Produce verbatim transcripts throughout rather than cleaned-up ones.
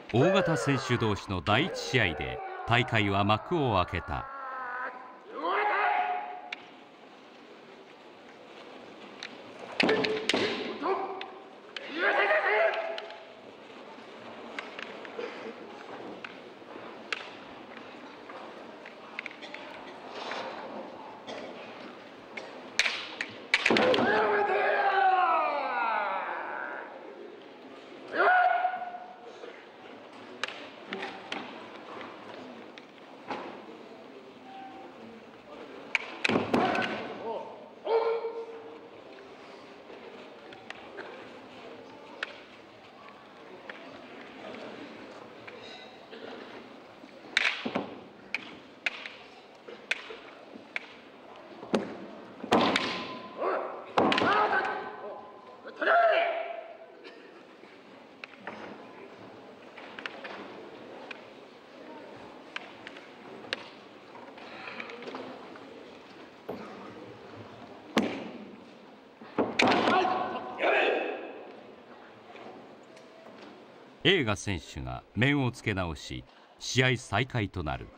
大型選手同士の第一試合で大会は幕を開けた。映画選手が面をつけ直し、試合再開となる。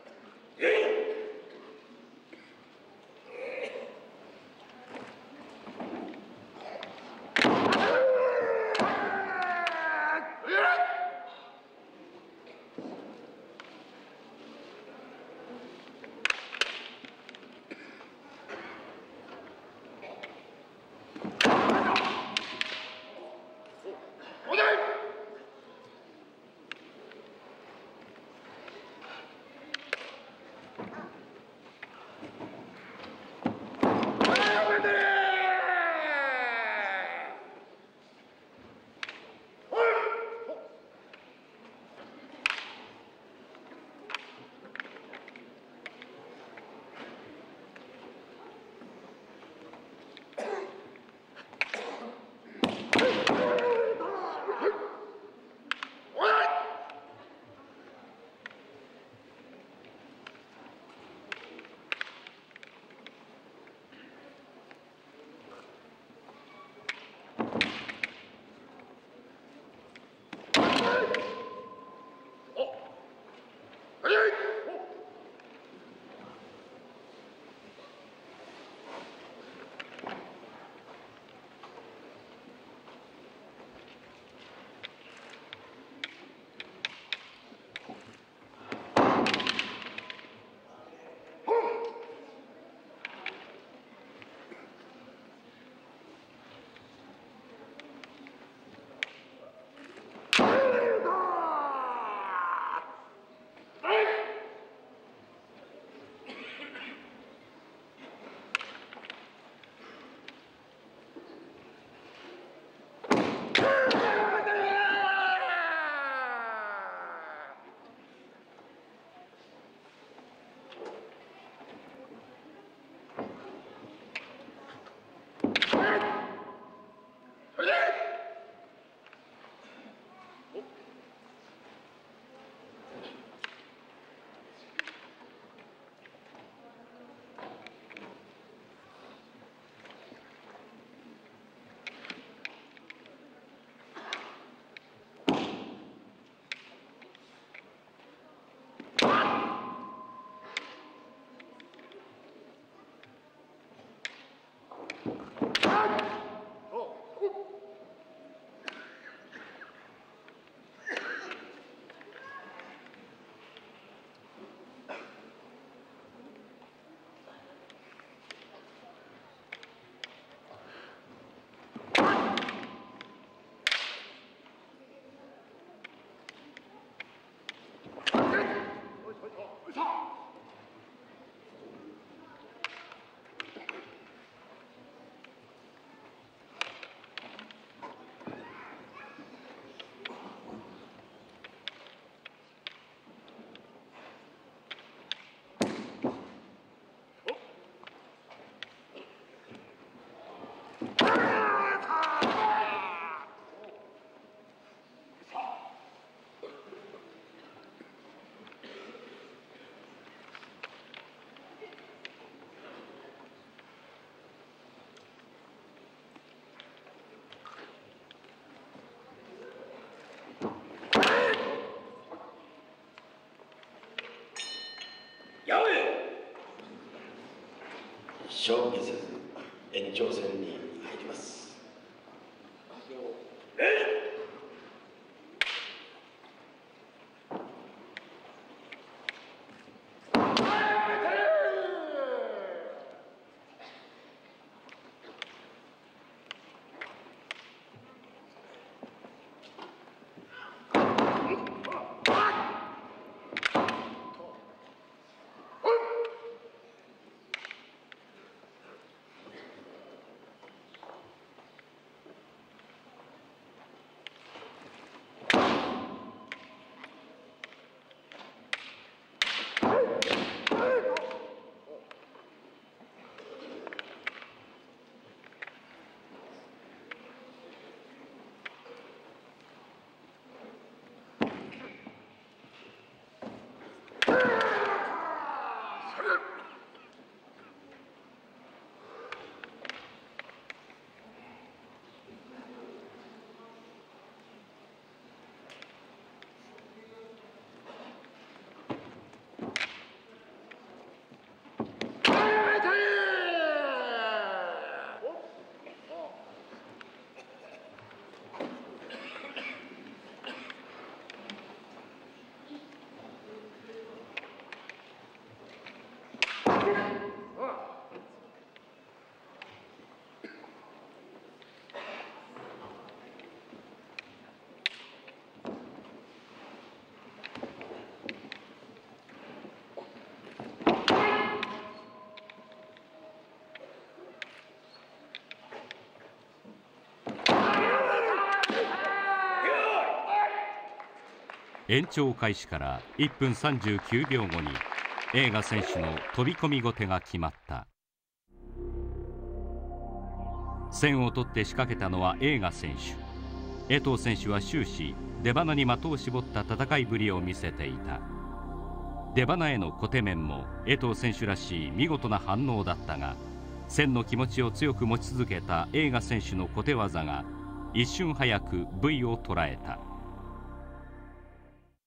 勝負せず延長戦に入ります。 延長開始からいっぷんさんじゅうきゅうびょうごに栄華選手の飛び込み後手が決まった。先を取って仕掛けたのは栄華選手。江藤選手は終始出鼻に的を絞った戦いぶりを見せていた。出鼻への小手面も江藤選手らしい見事な反応だったが、先の気持ちを強く持ち続けた栄華選手の小手技が一瞬早く ブイ を捉えた。